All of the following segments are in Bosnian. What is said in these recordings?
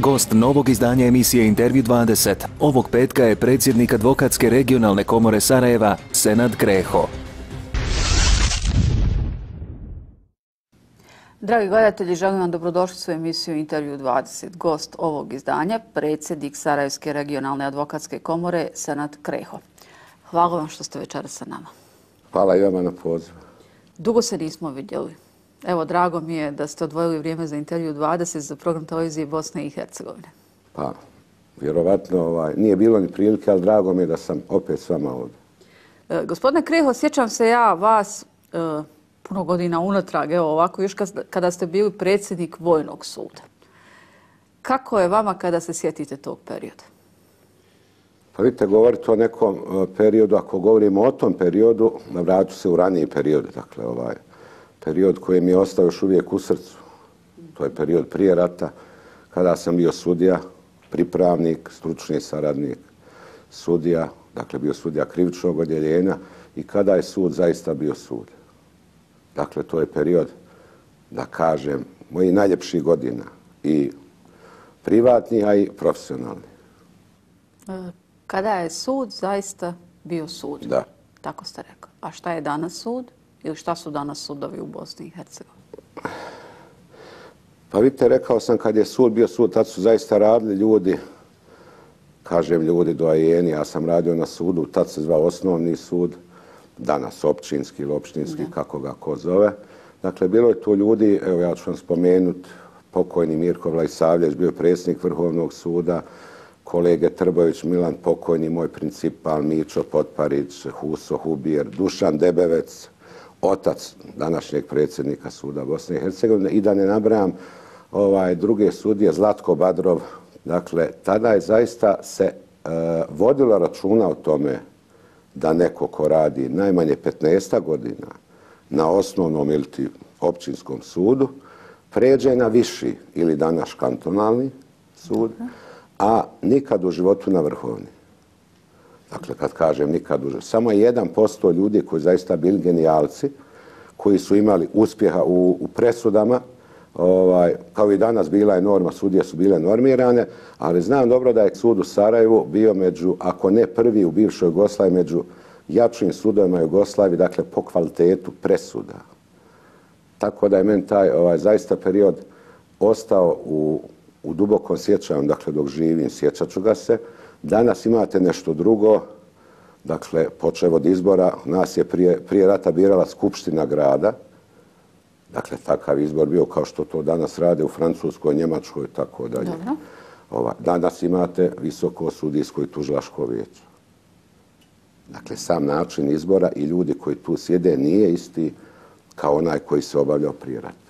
Gost novog izdanja emisije Intervju 20 ovog petka je predsjednik Advokatske regionalne komore Sarajeva, Senad Kreho. Dragi gledatelji, želim vam dobrodošlicu u emisiju Intervju 20. Gost ovog izdanja, predsjednik Sarajevske regionalne advokatske komore, Senad Kreho. Hvala vam što ste večeras sa nama. Hvala i vama na pozivu. Dugo se nismo vidjeli. Evo, drago mi je da ste odvojili vrijeme za Intervju 20 za program televizije Bosne i Hercegovine. Pa, vjerovatno nije bilo ni prilike, ali drago mi je da sam opet s vama ovdje. Gospodine Kreho, sjećam se ja vas puno godina unatrag, evo ovako, još kada ste bili predsjednik Vojnog suda. Kako je vama kada se sjetite tog perioda? Pa vidite, govorite o nekom periodu, ako govorimo o tom periodu, vraću se u raniji period, dakle period koji mi je ostao još uvijek u srcu. To je period prije rata, kada sam bio sudija, pripravnik, stručni saradnik, sudija, dakle bio sudija krivičnog odjeljenja i kada je sud zaista bio sud. Dakle, to je period, da kažem, mojih najljepših godina i privatni, a i profesionalni. Kada je sud zaista bio sud? Da. Tako ste rekli. A šta je danas sud? Ili šta su danas sudovi u Bosni i Hercegovini? Pa vidite, rekao sam kad je sud bio sud, tad su zaista radili ljudi, kažem ljudi doajeni, ja sam radio na sudu, tad se zvao osnovni sud, danas općinski ili opštinski, kako ga ko zove. Dakle, bilo je tu ljudi, evo ja ću vam spomenuti, pokojni Mirko Vlajsavljeć, bio predsjednik Vrhovnog suda, kolege Trbović, Milan pokojni, moj principal, Mićo Potparić, Huso Hubir, Dušan Debevec, otac današnjeg predsjednika suda Bosne i Hercegovine i da ne nabrajam druge sudije, Zlatko Badrov. Dakle, tada je zaista se vodilo računa o tome da neko ko radi najmanje 15 godina na osnovnom ili općinskom sudu pređe na viši ili danas kantonalni sud, a nikad u životu na vrhovni. Dakle, kad kažem nikad u životu, samo 1% ljudi koji zaista bili genijalci, koji su imali uspjeha u presudama, kao i danas bila je norma, sudije su bile normirane, ali znam dobro da je sud u Sarajevu bio među, ako ne prvi u bivšoj Jugoslaviji, među jačim sudovima Jugoslaviji, dakle po kvalitetu presuda. Tako da je meni taj zaista period ostao u dubokom sjećanju, dakle dok živim, sjećat ću ga se. Danas imate nešto drugo, dakle počev od izbora, nas je prije rata birala Skupština grada, dakle takav izbor bio kao što to danas rade u Francuskoj, Njemačkoj i tako dalje. Danas imate Visoko sudijsko i tužilačko vijeće. Dakle, sam način izbora i ljudi koji tu sjede nije isti kao onaj koji se obavljao prije rata.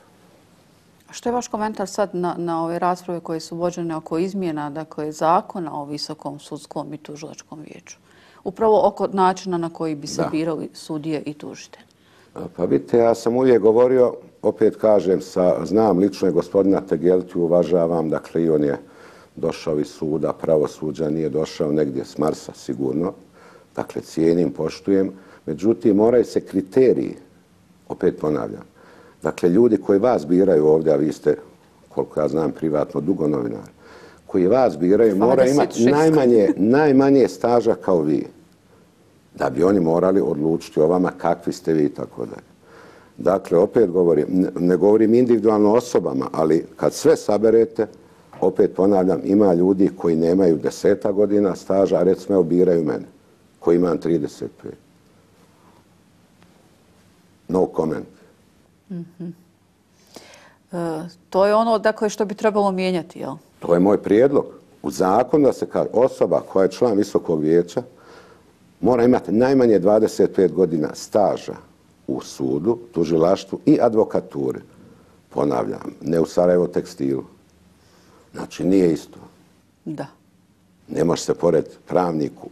Što je vaš komentar sad na ove rasprave koje su vođene oko izmjena, dakle, zakona o Visokom sudskom i tužilačkom vijeću? Upravo oko načina na koji bi se birali sudije i tužitelji. Pa vidite, ja sam uvijek govorio, opet kažem, znam lično je gospodina Tegeltiju, uvažavam, dakle i on je došao iz suda, pravosuđa, nije došao negdje s Marsa sigurno. Dakle, cijenim, poštujem. Međutim, moraju se kriteriji, opet ponavljam, dakle, ljudi koji vas biraju ovdje, a vi ste, koliko ja znam, privatno dugo novinar, koji vas biraju, moraju imati najmanje staža kao vi, da bi oni morali odlučiti o vama kakvi ste vi i tako dalje. Dakle, opet govorim, ne govorim individualno osobama, ali kad sve saberete, opet ponavljam, ima ljudi koji nemaju 10 godina staža, a recimo biraju mene, koji imam 35. No comment. To je ono, dakle, što bi trebalo mijenjati, jel? To je moj prijedlog. U zakonu da se kaže osoba koja je član Visokog vijeća mora imati najmanje 25 godina staža u sudu, tužilaštvu i advokaturi. Ponavljam, ne u Sarajevo tekstilu. Znači, nije isto. Da. Ne može se pored pravniku,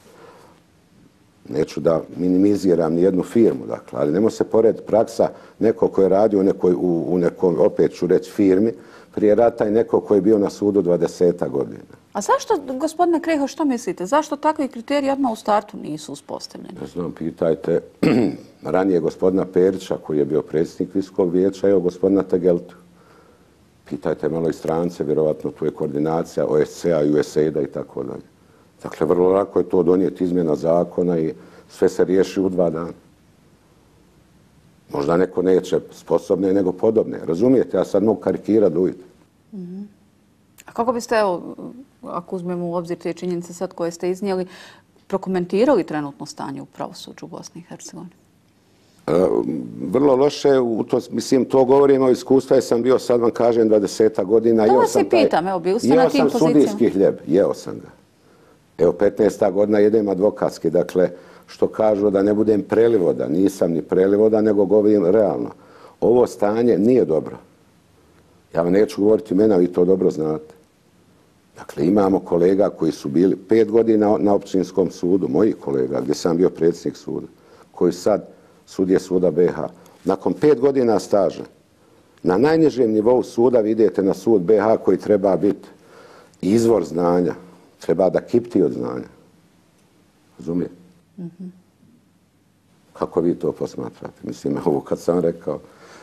neću da minimiziram ni jednu firmu, dakle, ali ne može se pored praksa neko koji je radio u nekom, opet ću reći, firmi prije rata i neko koji je bio na sudu 20 godina. A zašto, gospodine Kreho, što mislite? Zašto takvi kriteriji odmah u startu nisu uspostavljeni? Ne znam, pitajte ranije gospodina Perića koji je bio predsjednik Visokog vijeća, evo gospodina Tegeltu. Pitajte malo i strance, vjerovatno tu je koordinacija OSCE-a, USAID-a i tako dalje. Dakle, vrlo lako je to donijeti izmjena zakona i sve se riješi u 2 dana. Možda neko neće sposobne nego podobne. Razumijete, ja sad mogu karikirati uvijek. A kako biste, evo, ako uzmemo u obzir te činjenice sad koje ste iznijeli, prokomentirali trenutno stanje u pravosuđu u Bosni i Hercegovini? Vrlo loše, mislim, to govorimo o iskustvu, jer sam bio, sad vam kažem, 20 godina. To vas i pitam, evo, bili ste na tim pozicijama. Jeo sam sudijski hljeb, jeo sam ga. Evo, 15. godina jedem advokatski, dakle, što kažu da ne budem prelivoda, nisam ni prelivoda, nego govorim realno. Ovo stanje nije dobro. Ja vam neću govoriti imena, vi to dobro znate. Dakle, imamo kolega koji su bili 5 godina na općinskom sudu, mojih kolega, gdje sam bio predsjednik suda, koji sad sudije suda BiH. Nakon 5 godina staža, na najnižem nivou suda vidite na sud BiH koji treba biti izvor znanja, treba da kipti od znanja. Razumijete? Kako vi to posmatrate? Mislim, ovo kad sam rekao.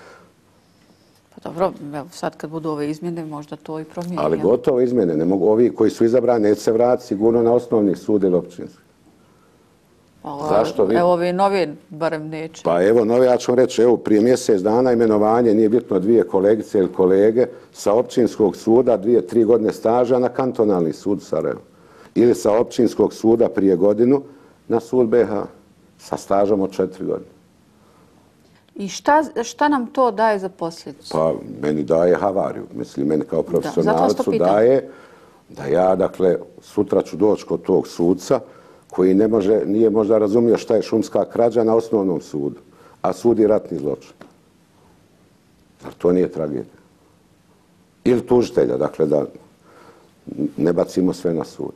Pa dobro, sad kad budu ove izmjene, možda to i promijeni. Ali gotovo izmjene. Ne mogu ovi koji su izabrani, neće se vratiti sigurno na osnovni sud ili općinski. Zašto vi? Evo ovi novi barem neće. Pa evo novi, ja ću vam reći, evo prije mjesec dana imenovanje, nije bitno 2 kolegice ili kolege, sa općinskog suda 2-3 godine staža na kantonalni sud Sarajevo. Ili sa općinskog suda prije godinu na sud BiH sa stažom od 4 godine. I šta nam to daje za posljedicu? Pa meni daje havariju. Mislim, meni kao profesionalcu daje da ja, dakle, sutra ću doći kod tog sudca koji nije možda razumio šta je šumska krađa na osnovnom sudu, a sudi ratni zločin. Zar to nije tragedija? Ili tužitelja, dakle, da ne bacimo sve na sud.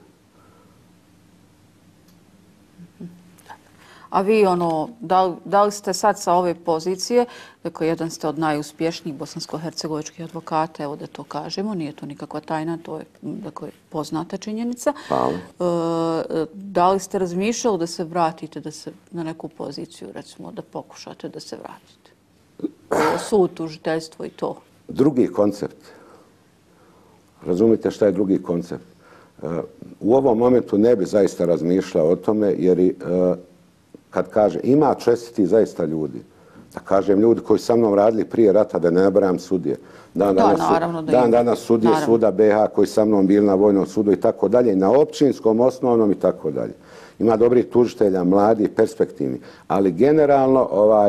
A vi, da li ste sad sa ove pozicije, dakle, jedan ste od najuspješnijih bosansko-hercegovičkih advokata, evo da to kažemo, nije to nikakva tajna, to je, dakle, poznata činjenica. Da li ste razmišljali da se vratite na neku poziciju, recimo, da pokušate da se vratite? Sud, tužiteljstvo i to. Drugi koncept. Razumite šta je drugi koncept? U ovom momentu ne bi zaista razmišljao o tome, jer kad kaže, ima čestiti zaista ljudi. Da kažem, ljudi koji sa mnom radili prije rata, da ne nabrajam sudije. Dan danas sudije suda BiH koji sa mnom bili na vojnom sudu i tako dalje, na općinskom, osnovnom i tako dalje. Ima dobrih tužitelja, mladi, perspektivni. Ali generalno,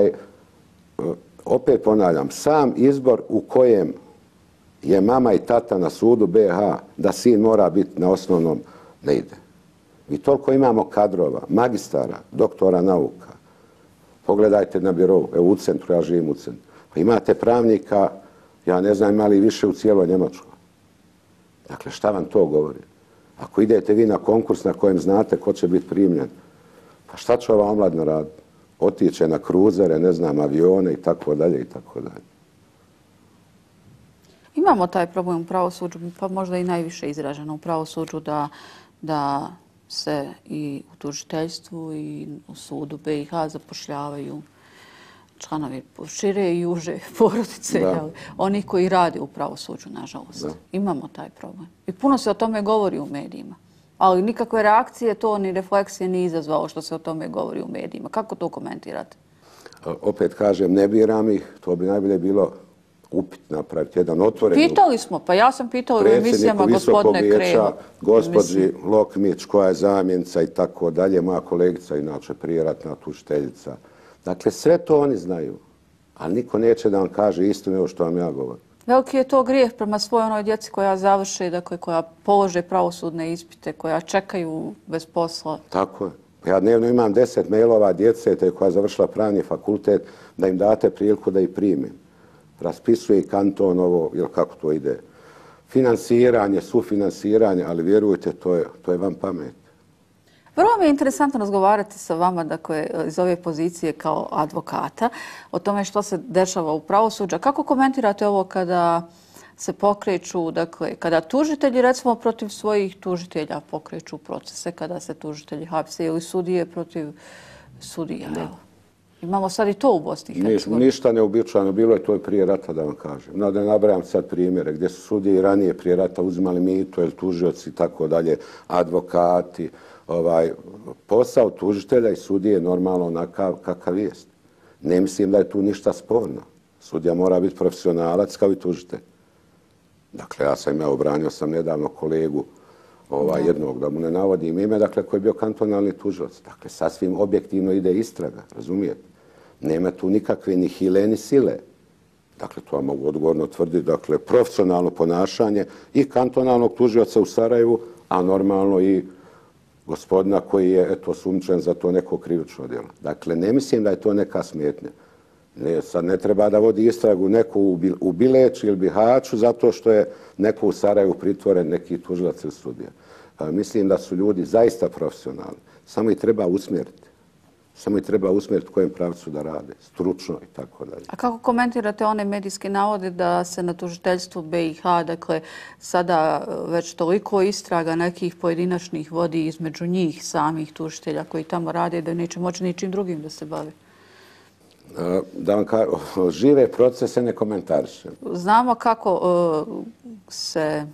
opet ponavljam, sam izbor u kojem je mama i tata na sudu BiH, da sin mora biti na osnovnom, ne ide. Mi toliko imamo kadrova, magistara, doktora nauka. Pogledajte na birovu, evo u centru, ja živim u centru. Pa imate pravnika, ja ne znam ima li više u cijeloj Njemačkoj. Dakle, šta vam to govori? Ako idete vi na konkurs na kojem znate ko će biti primljen, pa šta će ova omladina raditi? Otiće na kruzere, ne znam, avione i tako dalje i tako dalje. Imamo taj problem u pravosuđu, pa možda i najviše izraženo u pravosuđu da se i u tužiteljstvu i u sudu BiH zapošljavaju članovi šire i uže porodice, oni koji rade u pravosuđu, nažalost. Imamo taj problem. I puno se o tome govori u medijima. Ali nikakve reakcije to ni refleksije nije izazvalo što se o tome govori u medijima. Kako to komentirate? Opet kažem, ne biram ih. To bi najbolje bilo upit napraviti, jedan otvoren. Pitali smo, pa ja sam pitala u emisijama gospodine Kreho. Gospođi Lokmić, koja je zamjenica i tako dalje, moja kolegica, inače prijeratna tužiteljica. Dakle, sve to oni znaju, ali niko neće da vam kaže istinu ovo što vam ja govorim. Veliki je to grijeh prema svojoj onoj djeci koja završe, dakle, koja polože pravosudne ispite, koja čekaju bez posla. Tako je. Ja dnevno imam 10 mailova djece koja je završila pravni fakultet, da im date priliku da ih primim. Raspisuje i kanton ovo, ili kako to ide, finansiranje, sufinansiranje, ali vjerujte, to je vam pamet. Vrlo mi je interesantno razgovarati sa vama, dakle, iz ove pozicije kao advokata, o tome što se dešava u pravosuđu. Kako komentirate ovo kada se pokreću, dakle, kada tužitelji, recimo, protiv svojih tužitelja pokreću procese, kada se tužitelji hapse ili sudije protiv sudija, evo? Imamo sad i to u Bosni i Hercegovini. Ništa neuobičajeno, bilo je to i prije rata, da vam kažem. Da ne nabrajam sad primjere gdje su sudije i ranije prije rata uzimali mito, ili tužioci i tako dalje, advokati. Posao tužitelja i sudije je normalno onakav kakav jest. Ne mislim da je tu ništa sporno. Sudija mora biti profesionalac kao i tužitelj. Dakle, obranio sam nedavno kolegu jednog, da mu ne navodim ime, dakle, koji je bio kantonalni tužilac. Dakle, sasvim objektivno ide istraga, razumijete? Nema tu nikakve ni hile ni sile. Dakle, to vam mogu odgovorno tvrditi. Dakle, profesionalno ponašanje i kantonalnog tužioca u Sarajevu, a normalno i gospodina koji je osumnjičen za to neko krivično djelo. Dakle, ne mislim da je to neka smetnja. Sad ne treba da vodi istragu neko u Bileću ili Bihaću zato što je neko u Sarajevu pritvoren, neki tužilac ili sudija. Mislim da su ljudi zaista profesionalni. Samo ih treba usmjeriti. Samo ih treba usmjeriti u kojem pravcu da rade, stručno i tako dalje. A kako komentirate one medijske navode da se na tužiteljstvu BiH, dakle, sada već toliko istraga nekih pojedinačnih vodi između njih samih tužitelja koji tamo rade da neće moći ničim drugim da se bave? Da vam kažem, žive procese ne komentarišem. Znamo kako se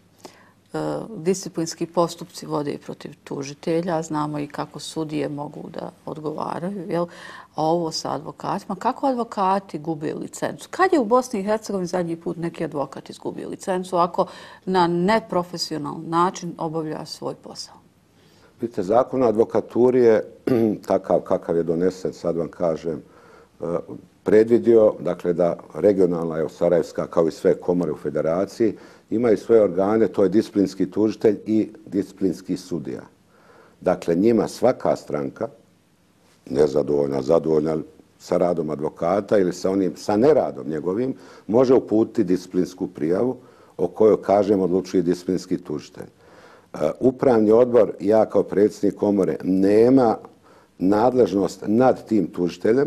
disciplinski postupci vode protiv tužitelja, znamo i kako sudije mogu da odgovaraju, jel? A ovo sa advokatima, kako advokati gube licencu? Kad je u Bosni i Hercegovini zadnji put neki advokat izgubio licencu ako na neprofesionalan način obavlja svoj posao? Vidite, zakon o advokaturi je takav kakav je donesen, sad vam kažem, predvidio, dakle, da regionalna, sarajevska, kao i sve komore u federaciji, imaju svoje organe, to je disciplinski tužitelj i disciplinski sudija. Dakle, njima svaka stranka, nezadovoljna, zadovoljna sa radom advokata ili sa neradom njegovim, može uputiti disciplinsku prijavu o kojoj, kažem, odlučuje disciplinski tužitelj. Upravni odbor, ja kao predsjednik komore, nema nadležnost nad tim tužiteljem.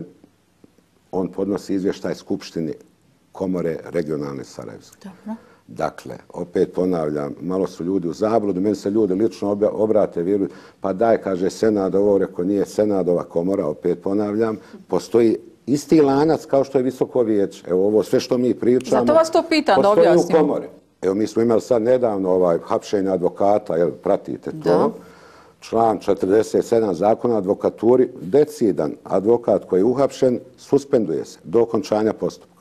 On podnosi izvještaj Skupštini komore regionalne Sarajevske. Dobro. Dakle, opet ponavljam, malo su ljudi u zabludu, meni se ljudi lično obrate, vjeruju, pa daj, kaže Senad, ovo rekao nije Senadova komora, opet ponavljam, postoji isti lanac kao što je Visoko vijeće. Evo ovo sve što mi pričamo, zato vas to pitam da objasnim. Postoji u komori. Evo mi smo imali sad nedavno hapšenje advokata, jel pratite to? Da. Član 47 zakona o advokaturi, decidan advokat koji je uhapšen, suspenduje se do okončanja postupka.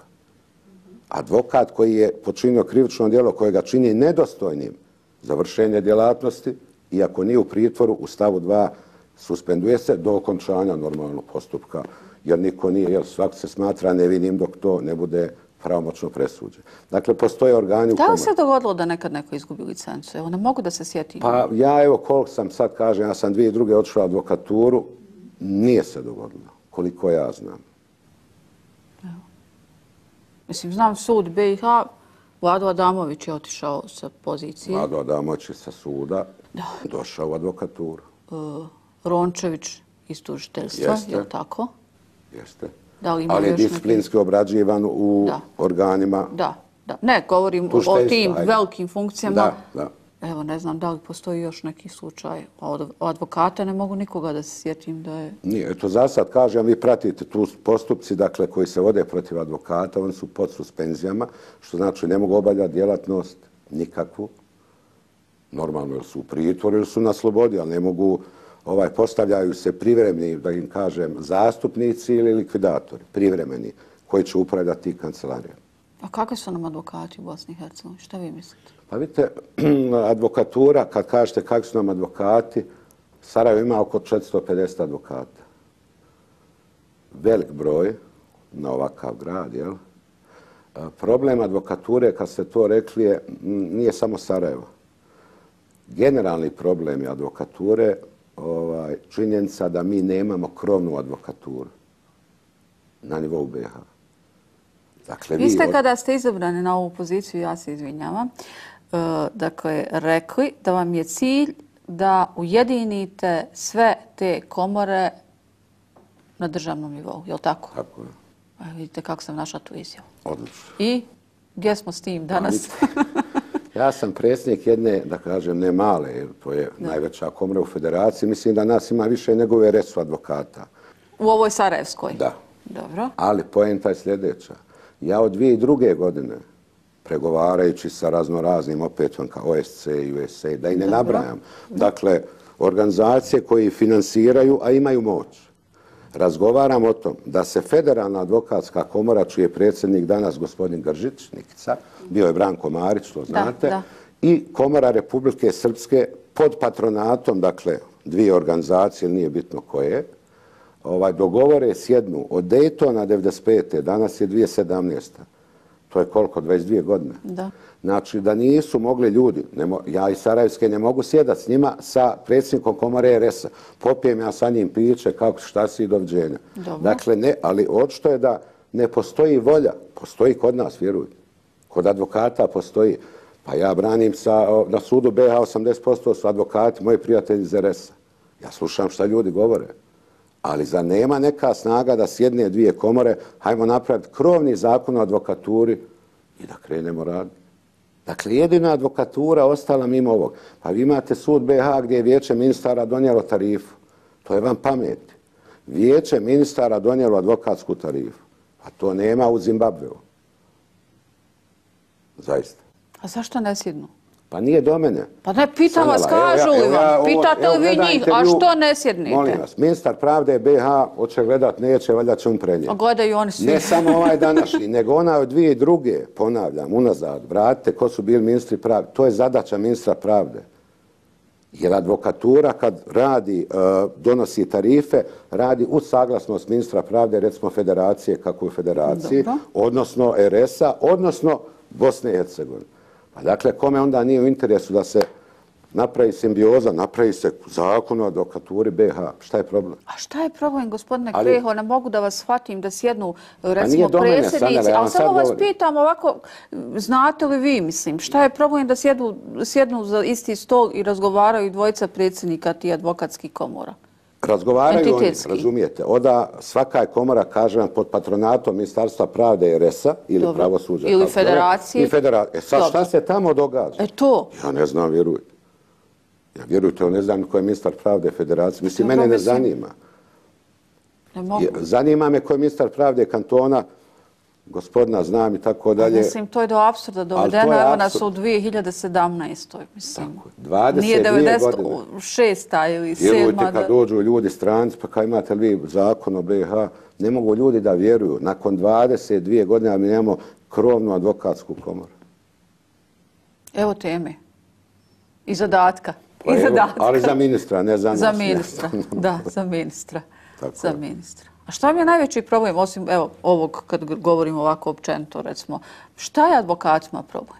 Advokat koji je počinio krivično djelo koje ga čini nedostojnim za vršenje djelatnosti, iako nije u pritvoru, u stavu 2 suspenduje se do okončanja normalnog postupka, jer niko nije, jer svak se smatra nevinim dok to ne bude pravomoćno presuđen. Dakle, postoje organi u komori. Da li se dogodilo da nekad neko izgubi licencu? Evo, ne mogu da se sjetim. Pa ja, evo, koliko sam sad kažem, ja sam 2002. otišao u advokaturu, nije se dogodilo, koliko ja znam. Evo. Mislim, znam sud BiH, Vlado Adamović je otišao sa pozicije. Vlado Adamović je sa suda došao u advokaturu. Rončević iz tužiteljstva, je li tako? Jeste. Ali je disciplinski obrađivan u organima. Da. Ne, govorim o tim velikim funkcijama. Da. Evo, ne znam da li postoji još neki slučaj. Od advokata ne mogu nikoga da se sjetim da je... Nije, eto za sad kažem, vi pratite tu postupci, dakle, koji se vode protiv advokata, oni su pod suspenzijama, što znači ne mogu obavljati djelatnost nikakvu. Normalno, jer su u pritvoru ili su na slobodi, ali ne mogu... postavljaju se privremeni, da im kažem, zastupnici ili likvidatori, privremeni, koji će upravljati kancelarijom. A kakvi su nam advokati u Bosni i Hercegovini? Šta vi mislite? Pa vidite, advokatura, kad kažete kakvi su nam advokati, Sarajevo ima oko 450 advokata. Velik broj na ovakav grad, jel? Problem advokature, kad ste to rekli, nije samo Sarajevo. Generalni problem je advokature činjenica da mi nemamo krovnu advokaturu na nivou BiH. Dakle, vi ste kada ste izabrani na ovu poziciju, ja se izvinjavam, dakle, rekli da vam je cilj da ujedinite sve te komore na državnom nivou, je li tako? Tako je. Vidite kako sam našla tu izjavu. Odlično. I gdje smo s tim danas? Ja sam predsjednik jedne, da kažem, ne male, jer to je najveća komora u federaciji. Mislim da nas ima više nego VRS-u advokata. U ovoj Sarajevskoj? Da. Dobro. Ali poenta je sljedeća. Ja od 2002. godine, pregovarajući sa raznoraznim, opet vam kao OSC i USA, da i ne nabrajam, dakle, organizacije koje finansiraju, a imaju moć. Razgovaram o tom da se Federalna advokatska komora, čiji je predsjednik danas gospodin Gržić, Nikica, bio je Branko Marić, to znate, i Komora Republike Srpske pod patronatom, dakle, dvije organizacije, nije bitno koje, dogovore sjednu od Daytona 95. Danas je 2017. To je koliko? 22 godine. Da. Znači da nisu mogli ljudi, ja iz Sarajevske ne mogu sjedati s njima, sa predsjednikom Komore RS-a. Popijem ja sa njim piće, kako šta si i doviđenja. Dakle, ne, ali očito je da ne postoji volja. Postoji kod nas, vjerujte. Kod advokata postoji. Pa ja branim na sudu BiH 80% su advokati, moji prijatelji iz RS-a. Ja slušam šta ljudi govore. Ali za nema neka snaga da sjedne dvije komore, hajmo napraviti krovni zakon o advokaturi i da krenemo raditi. Dakle, jedina advokatura ostala mimo ovog. Pa vi imate sud BiH gdje je vijeće ministara donijelo tarifu. To je vam pameti. Vijeće ministara donijelo advokatsku tarifu. A to nema u Zimbabveu. Zaista. A zašto ne sjednu? Pa nije do mene. Pa ne, pitam vas, kažu li vam? Pitate li vi njih, a što ne sjednite? Molim vas, ministar pravde BiH hoće gledat, neće, valjda će prenijeti. A gledaju oni svi. Ne samo ovaj današnji, nego ona od 2002. ponavljam, unazad, vratite ko su bili ministri pravde. To je zadaća ministra pravde. Jer advokatura kad radi, donosi tarife, radi uz saglasnost ministra pravde, recimo federacije, kako u federaciji, odnosno RS-a, odnosno Bosne i Hercegovine. Pa dakle, kome onda nije u interesu da se napravi simbioza, napravi se zakon o advokaturi BiH? Šta je problem? A šta je problem, gospodine Kreho? Ne mogu da vas shvatim da sjednu, recimo, predsjednici, ali samo vas pitam ovako, znate li vi, mislim, šta je problem da sjednu za isti stol i razgovaraju dvojica predsjednika tih advokatskih komora? Razgovaraju oni, razumijete. Onda svaka je komora, kažem, pod patronatom Ministarstva pravde i RS-a ili pravosuđa. Ili federacije. Sad šta se tamo događa? To. Ja ne znam, vjerujte. Ja vjerujte, ne znam ko je ministar pravde federacije. Mislim, mene ne zanima. Zanima me ko je ministar pravde kantona, gospodina znam i tako dalje. Mislim, to je do apsurda dovedeno. Evo nas u 2017. Mislim. 22 nije 96. ili 7. Vjerujte kad dođu ljudi stranci, pa kao imate li vi zakon o BiH, ne mogu ljudi da vjeruju. Nakon 22 godine mi nemamo krovnu advokatsku komoru. Evo teme. I zadatka. Ali za ministra, ne za nas. Za ministra, da, za ministra. Za ministra. A šta mi je najveći problem, osim evo, ovog, kad govorimo ovako općenito, recimo, šta je advokatima problem?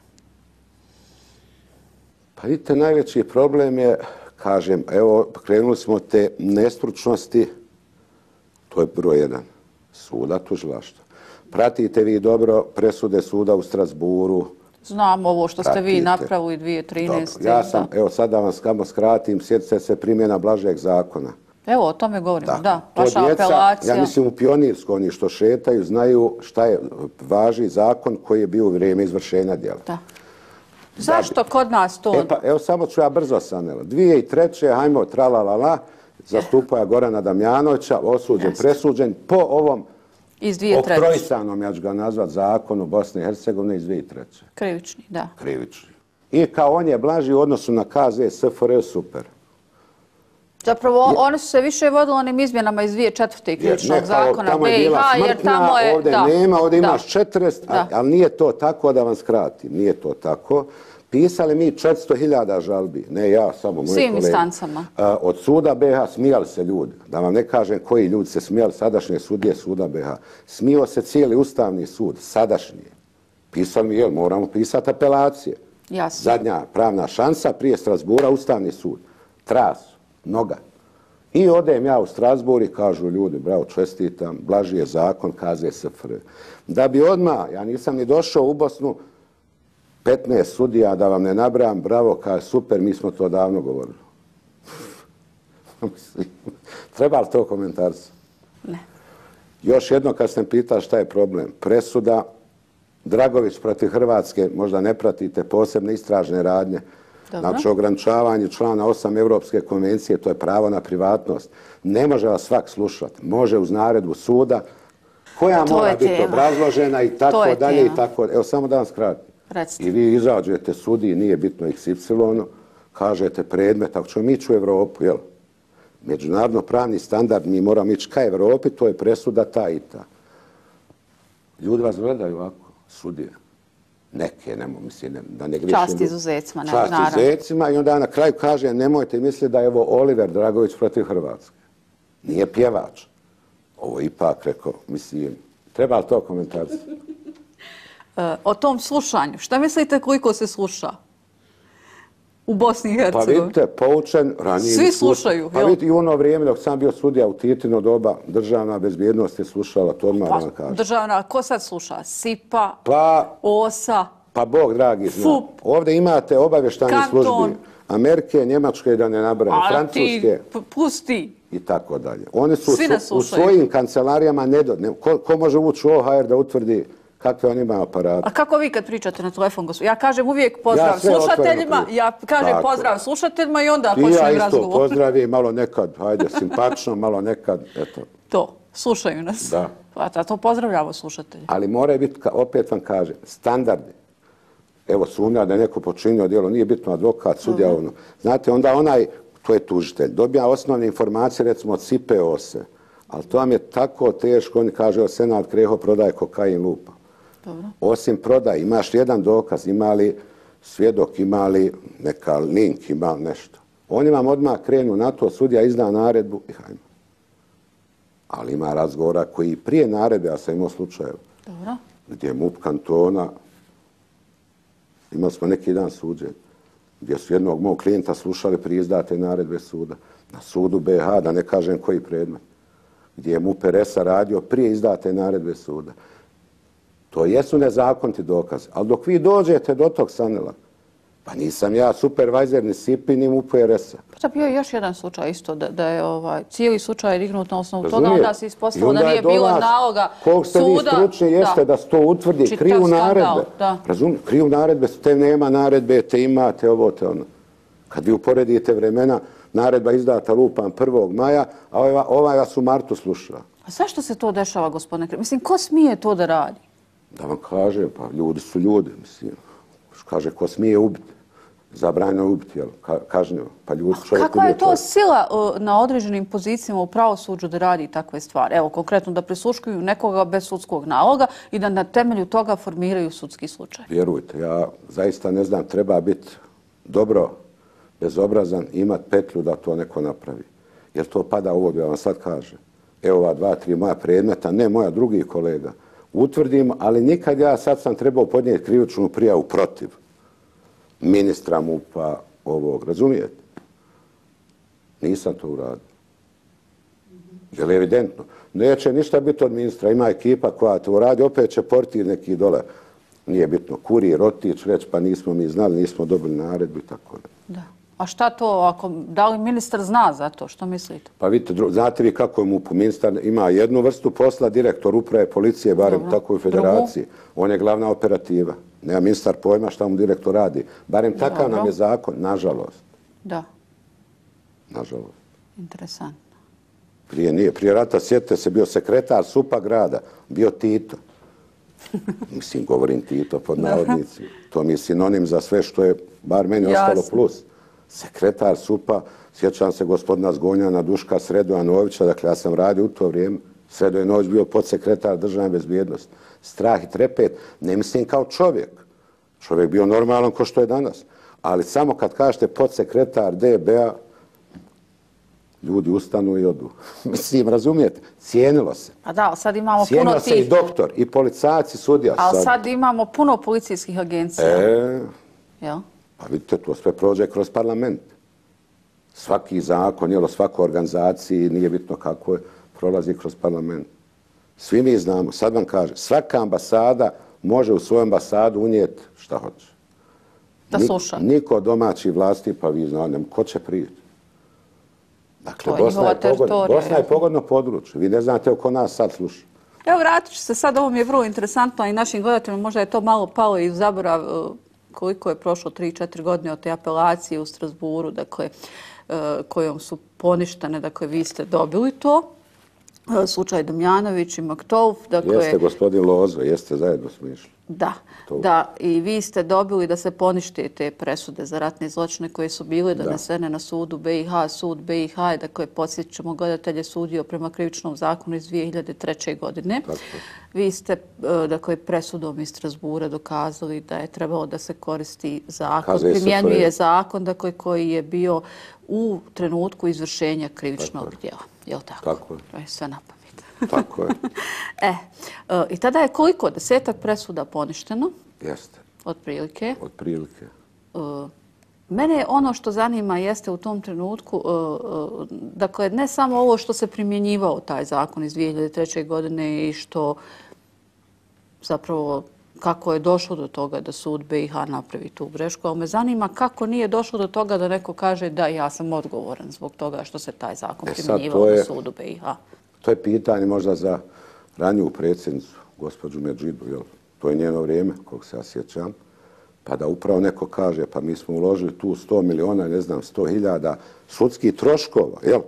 Pa vidite, najveći problem je, kažem, evo, krenuli smo te nestručnosti, to je broj jedan, suda, tužilaštva. Pratite vi dobro presude suda u Strasburu. Znam ovo što ste vi napravili 2013. Dobro, ja sam, evo sad da vam skamo skratim, sjetite se primjena blažeg zakona. Evo, o tome govorimo, da, vaša apelacija. Ja mislim u Pionirsko, oni što šetaju, znaju šta je važi zakon koji je bio u vrijeme izvršenja djela. Da. Zašto kod nas to? Evo samo ću ja brzo sanela. 2003. hajmo tralalala, zastupao je Gorana Damjanovića, osuđen, presuđen po ovom oktrojisanom, ja ću ga nazvat, zakonu Bosne i Hercegovine iz 2003. Krivični, da. Krivični. I kao on je blaži u odnosu na KZ SFRJ, super. Zapravo, one su se više vodile onim izmjenama iz 2004. krivičnog zakona BiH, jer tamo je... Ovdje nema, ovdje imaš 40, ali nije to tako, da vam skratim, nije to tako. Pisali mi 400.000 žalbi, ne ja, samo moji kolege. Svim instancama. Od suda BiH smijali se ljudi. Da vam ne kažem koji ljudi se smijali, sadašnje sudije suda BiH. Smio se cijeli Ustavni sud, sadašnji. Pisali mi, jel, moramo pisati apelacije. Jasno. Zadnja pravna šansa prije Strasbura, Ustavni sud. Tras, noga. I odem ja u Strasbur i kažu ljudi, bravo, čestitam, blaži je zakon, KZ SFRJ. Da bi odmah, ja nisam ni došao u Bosnu, 15 sudija, da vam ne nabrajam, bravo, kaže, super, mi smo to davno govorili. Treba li to komentarstvo? Ne. Još jedno kad sam pitao šta je problem. Presuda Dragović protiv Hrvatske, možda ne pratite, posebne istražne radnje. Znači, ograničavanje člana 8 Europske konvencije, to je pravo na privatnost. Ne može vas svak slušati. Može uz naredbu suda koja mora biti obrazložena i tako dalje i tako. Evo, samo da vam skratim. I vi izađete sudi, nije bitno XY, kažete predmet, ako ćemo ići u Evropu, jel? Međunarodno pravni standard, mi moramo ići ka Evropi, to je presuda ta i ta. Ljudi vas gledaju ovako, sudije. Neke, mislim, da ne grišim. Čast izuzecima, naravno. Čast izuzecima i onda na kraju kaže, nemojte misliti da je ovo Oliver Dragović protiv Hrvatske. Nije pjevač. Ovo ipak, rekao, mislim, treba li to komentarci? O tom slušanju, šta mislite koliko se sluša u Bosni i Hercegovini? Pa vidite, poučen, ranije... Svi slušaju, pa vidite, i u ono vrijeme dok sam bio sudija u Titino doba, državna bezbjednost je slušala, to odmah vam kažem. Državna, ko sad sluša? SIPA, pa, OSA, pa Bog dragi zna. FUP, ovdje imate obavještajne službe. Amerike, Njemačke, da ne nabrajam, Francuske. Pusti. I tako dalje. Oni su u svojim kancelarijama ko može ući u OHR da utvrdi kakve on ima aparate. A kako vi kad pričate na telefon, gospodin? Ja kažem uvijek pozdrav slušateljima, i onda počnem razgovor. I ja isto pozdravim, malo nekad, hajde, simpatično, malo nekad, eto. To, slušaju nas. Da. Pa to pozdravljamo slušatelji. Ali moraju biti, opet vam kažem, standardi. Evo, sumnja da je neko počinio djelo, nije bitno advokat, sudja, ono. Znate, onda onaj, to je tužitelj, dobija osnovne informacije, recimo, od SIPE OSE, ali to vam je tako teško, oni kaže, Senad Kreho prodaje kokain, lupa. Dobro. Osim prodaje, imaš jedan dokaz, ima li svjedok, ima li neka link, ima li nešto. Oni vam odmah krenu na to, sudja izda naredbu i hajmo. Ali ima razgovora koji prije naredbe, ja sam imao slučajeva, gdje je MUP kantona, imali smo neki dan suđenje, gdje su jednog mog klijenta slušali prije izdate naredbe suda. Na sudu BH, da ne kažem koji predmet, gdje je MUP RS-a radio prije izdate naredbe suda. To jesu nezakoniti dokazi, ali dok vi dođete do tog Sanela, pa nisam ja supervajzer ni SIPI ni MUP RS-a. Pa bio je još jedan slučaj isto, da je cijeli slučaj dignut na osnovu toga, onda se ispostavilo da nije bilo naloga suda. Koliko ste vi stručni jeste da se to utvrdi, kriju naredbe. Razumijete, kriju naredbe, te nema naredbe, te imate ovo, te ono. Kad vi uporedite vremena, naredba izdata lupam 1. maja, a ovaj vas u martu sluša. A zašto se to dešava, gospodine Kreho? Mislim, ko smije to da radi? Da vam kažem, pa ljudi su ljudi, mislim. Kaže, ko smije ubiti? Zabranjeno je ubiti, jel? Kažnjivo. Pa ljudi, čovjek ubije. Kakva je to sila na određenim pozicijama u pravosuđu da radi takve stvari? Evo, konkretno da prisluškuju nekoga bez sudskog naloga i da na temelju toga formiraju sudski slučaj. Vjerujte, ja zaista ne znam, treba biti dobro, bezobrazan, imat petlju da to neko napravi. Jer to pada ovo, da vam sad kažem. Evo ova 2-3 moja predmeta, ne moja, drugih kolega. Utvrdim, ali nikad ja sad sam trebao podnijeti krivičnu prijavu protiv ministra MUP-a ovog, razumijete? Nisam to uradio. Je li evidentno? Neće ništa biti od ministra, ima ekipa koja to radi, opet će portir neki dole, nije bitno, kurir, otić, reći pa nismo mi znali, nismo dobili naredbu i tako da. Da. A šta to, da li ministar zna za to, što mislite? Pa vidite, znate vi kako je MUP, ministar ima jednu vrstu posla, direktor uprave policije, barem tako u federaciji, on je glavna operativa. Nema ministar pojma šta mu direktor radi. Barem takav nam je zakon, nažalost. Da. Nažalost. Interesantno. Prije rata, sjetite se, bio sekretar SUP-a grada, bio Tito. Mislim, govorim Tito pod navodnicima. To mi je sinonim za sve što je, bar meni, ostalo plus. Sekretar SUP-a, sjećam se gospodina Zgonjana Duška Sredoja Novića, dakle ja sam radio u to vrijeme, Sredoje Nović bio podsekretar državne bezbjednosti. Strah i trepet, ne mislim kao čovjek. Čovjek bio normalan ko što je danas. Ali samo kad kažete podsekretar DB-a, ljudi ustanu i odu. Mislim, razumijete? Cijenilo se. A da, ali sad imamo puno cijenilo tih... se i doktor, i policajac, i sudija. Ali sad imamo puno policijskih agencija. Jel? Pa vidite, to sve prođe kroz parlament. Svaki zakon, svakoj organizaciji, nije bitno kako je, prolazi kroz parlament. Svi mi znamo, sad vam kažem, svaka ambasada može u svoju ambasadu unijeti šta hoće. Da sluša. Niko domaći vlasti, pa vi znate, ko će prijeći? Dakle, Bosna je pogodno područje. Vi ne znate oko nas sad sluša. Evo, vratit ću se sad, ovo mi je vrlo interesantno, a i našim gledateljima možda je to malo palo i u zaborav koliko je prošlo 3-4 godine od te apelacije u Strasburu, dakle, kojom su poništene, dakle, vi ste dobili to. Slučaj Damjanović i Maktolf. Dakle, jeste gospodin Lozo, jeste, zajedno smo išli. Da, i vi ste dobili da se ponište te presude za ratne zločine koje su bile donesene na sudu BiH. Sud BiH je, dakle, podsjetit ćemo gledatelje, sudio prema krivičnom zakonu iz 2003. godine. Vi ste, dakle, presudom iz Strasbura dokazali da je trebalo da se koristi zakon, primjenjuje zakon, dakle, koji je bio u trenutku izvršenja krivičnog djela. Je li tako? Tako je. To je sve na pamet. Tako je. I tada je koliko? 10 presuda poništeno? Jeste. Otprilike. Otprilike. Mene ono što zanima jeste u tom trenutku, dakle, ne samo ovo što se primjenjivao taj zakon iz 2003. godine i što zapravo kako je došlo do toga da sud BiH napravi tu grešku, ali me zanima kako nije došlo do toga da neko kaže da ja sam odgovoran zbog toga što se taj zakon primjenjivao na sudu BiH. To je pitanje možda za raniju predsjednicu, gospođu Medžidu, jel? To je njeno vrijeme, koliko se ja sjećam. Pa da upravo neko kaže, pa mi smo uložili tu 100 miliona, ne znam, 100.000 sudskih troškova, jel?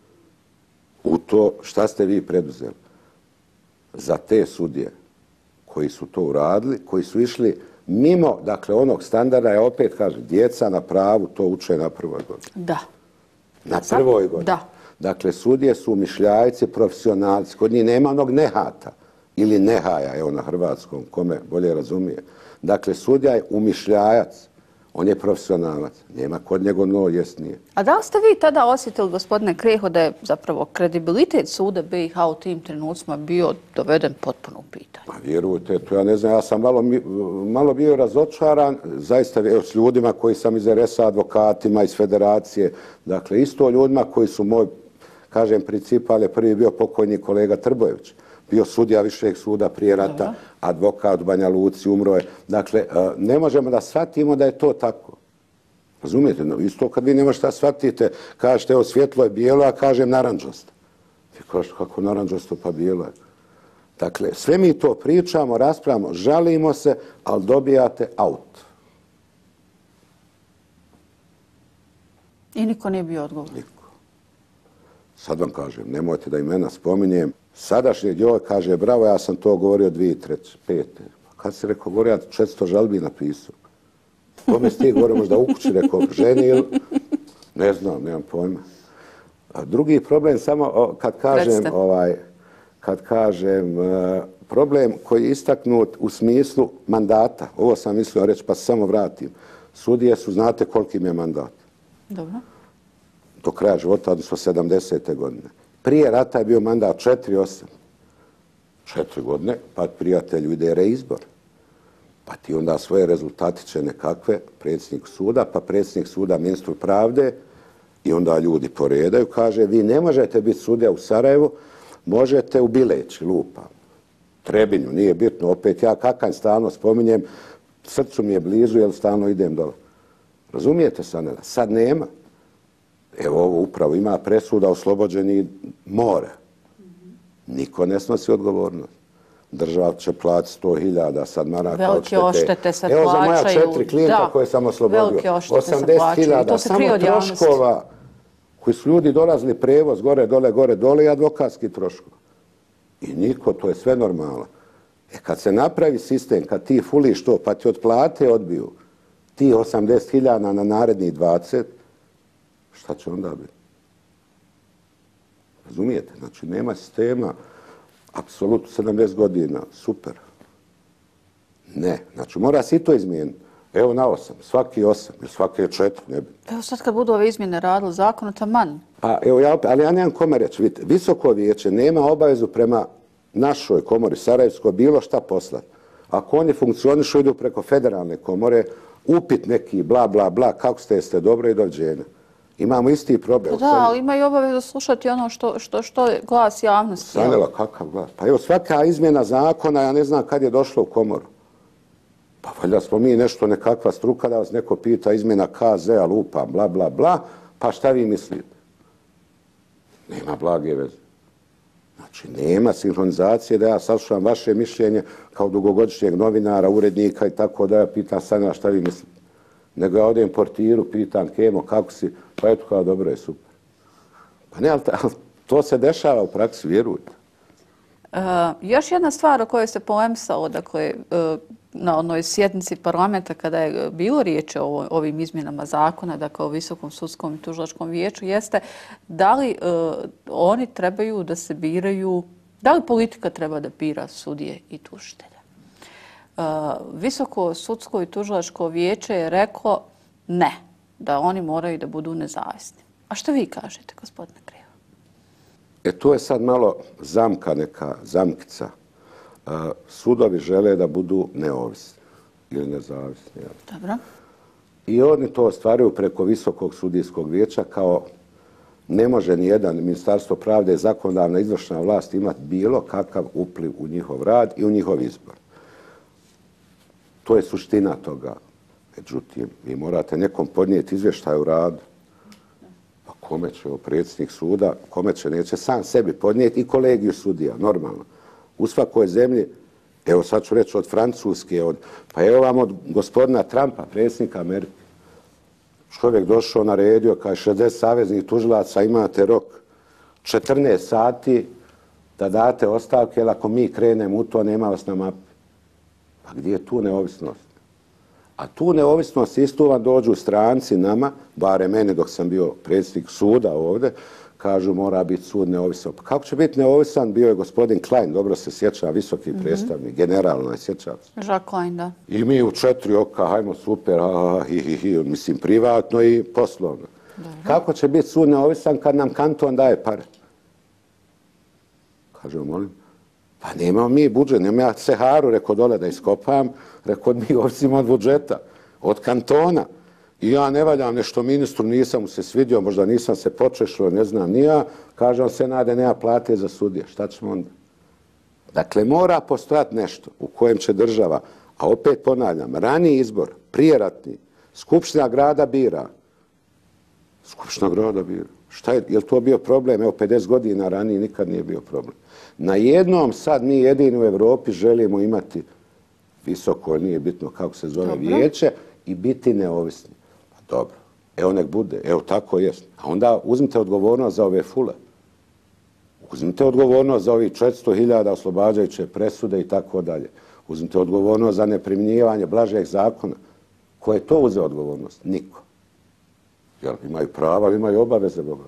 U to šta ste vi preduzeli? Za te sudije koji su to uradili, koji su išli mimo, dakle, onog standarda, ja opet kažem, djeca na pravu to uče na prvoj godini. Da. Na prvoj godini. Da. Dakle, sudije su mišljajci, profesionalci. Kod njih nema onog nehata ili nehaja, evo na hrvatskom, kome bolje razumije. Dakle, sudija je umišljajac, on je profesionalac. Nema kod njega no, jest nije. A da li ste vi tada osjetili, gospodine Kreho, da je zapravo kredibilitet suda BiH u tim trenucima bio doveden potpuno u pitanje? Pa vjerujte, to ja ne znam, ja sam malo bio razočaran, zaista s ljudima koji sam iz RS-a, advokatima, iz federacije, dakle isto ljudima koji su moj, kažem, principal je prvi bio pokojni kolega Trbojević, bio sudija Višeg suda prije rata, advokat u Banja Luci, umro je. Dakle, ne možemo da shvatimo da je to tako. Razumijete? Isto kad vi ne možete da shvatite, kažete, evo svjetlo je bijelo, a kažem naranđasto. Vi kažete, kako naranđasto, pa bijelo je. Dakle, sve mi to pričamo, raspravamo, žalimo se, ali dobijate aut. I niko nije bio odgovoran? Niko. Sad vam kažem, nemojte da imena spominjem. Sadašnji joj kaže, bravo, ja sam to govorio 2005. Kad si rekao, govorio, ja 400 žalbi napisao. Kome si ti govorio, možda u kući, rekao, ženi ili... Ne znam, nemam pojma. A drugi problem, samo kad kažem, problem koji je istaknut u smislu mandata, ovo sam mislio reći, pa se samo vratim. Sudije su, znate koliki im je mandat? Dobro. Do kraja života, odnosno 70. godine. Prije rata je bio mandat 4-8. 4 godine, pa prijatelju ide reizbor. Pa ti onda svoje rezultati će nekakve predsjednik suda, pa predsjednik suda ministru pravde i onda ljudi poredaju, kaže vi ne možete biti sudija u Sarajevu, možete u Bileći, lupam. Trebinju, nije bitno, opet ja kakanj stalno spominjem, srcu mi je blizu jer stalno idem dole. Razumijete, Sanela? Sad nema. Evo ovo upravo ima presuda oslobođeni more. Niko ne snosi odgovornost. Država će platiti 100.000 sad maraka velike odštete se plaćaju. Evo za moja 4 klijenta koje sam oslobodio. 80.000 samo troškova koji su ljudi dolazili prevoz gore, dole i advokatski troškova. I niko, to je sve normalno. Kad se napravi sistem, kad ti fuliš to, pa ti od plate odbiju, ti 80.000 na narednih 20, šta će onda biti? Razumijete? Znači, nema sistema, apsolutno 70 godina, super. Ne, znači mora se i to izmijeniti. Evo na 8, svaki 8 ili svaki 4, ne bi. Evo sad kad budu ove izmjene radili zakona, taman. Pa evo ali ja nemam kome reći. Vidite, Visoko vijeće nema obavezu prema našoj komori Sarajevskoj bilo šta poslati. Ako oni funkcionišu, idu preko federalne komore, upit neki bla, bla, bla, kako ste dobro i doviđenja. Imamo isti problem. Da, ali imaju obavezu slušati ono što je glas javnosti. Sanela, kakav glas? Pa evo svaka izmjena zakona, ja ne znam kad je došlo u komoru. Pa valjda smo mi nešto, nekakva struka, da vas neko pita izmjena KZ-a, lupa, bla, bla, bla, pa šta vi mislite? Nema blage veze. Znači, nema sinhronizacije da ja saslušam vaše mišljenje kao dugogodišnjeg novinara, urednika i tako da ja pitam Sanja šta vi mislite. Nego ja odem portiru, pitam Kemo kako si, pa eto kao dobro je, super. Pa ne, ali to se dešava u praksi, vjerujte. Još jedna stvar o kojoj se polemisalo, dakle, na onoj sjednici parlamenta kada je bilo riječ o ovim izmjenama zakona, dakle o Visokom sudskom i tužilačkom vijeću, jeste da li oni trebaju da se biraju, da li politika treba da bira sudije i tužitelja. Visoko sudsko i tužilačko vijeće je reklo ne, da oni moraju da budu nezavisni. A što vi kažete, gospodine Kreho? To je sad malo zamka, neka zamkica. Sudovi žele da budu neovisni ili nezavisni. Dobro. I oni to ostvaruju preko Visokog sudijskog vijeća kao ne može nijedan Ministarstvo pravde, zakonodavna izvršna vlast imati bilo kakav upliv u njihov rad i u njihov izbor. To je suština toga. Međutim, vi morate nekom podnijeti izvještaj u radu. Pa kome će predsjednik suda, kome će neće sam sebi podnijeti i kolegiju sudija, normalno. U svakoj zemlji, evo sad ću reći od Francuske, pa evo vam od gospodina Trumpa, predsjednika Amerike. Čovjek došao, naredio, kaže 60 saveznih tužilaca, imate rok 14 sati da date ostavke, jer ako mi krenemo u to, nema vas na mapi. Pa gdje je tu neovisnost? A tu neovisnost isto vam dođu stranci nama, bare mene dok sam bio predsjednik suda ovdje, kažu mora biti sud neovisan. Pa kako će biti neovisan? Bio je gospodin Klein, dobro se sjeća, visoki predstavnik, generalno je sjećao. Jacques Klein, da. I mi u 4 oka, hajmo super, mislim privatno i poslovno. Dobro. Kako će biti sud neovisan kad nam kanton daje pare? Kažemo, molim. Pa nemamo mi budžet, nemamo ja Seharu, rekao dole da iskopam, rekao mi ovisimo od budžeta, od kantona. I ja ne valjam nešto ministru, nisam mu se svidio, možda nisam se počešao, ne znam ni ja, kaže on se nade nema plate za sudije. Šta ćemo onda? Dakle, mora postojati nešto u kojem će država, a opet ponavljam, raniji izbor, prijeratni, Skupština grada bira. Skupština grada bira. Šta je, je li to bio problem? Evo, 50 godina ranije nikad nije bio problem. Na jednom sad mi jedini u Evropi želimo imati visoko, nije bitno kako se zove vijeće, i biti neovisni. Pa dobro, evo nek bude, evo tako jest. A onda uzmite odgovornost za ove fule. Uzmite odgovornost za ovih 400.000 oslobađajuće presude i tako dalje. Uzmite odgovornost za neprimjenjivanje blažeg zakona. Ko je to uzeo odgovornost? Niko. Jel, imaju prava, ali imaju obaveze, Boga.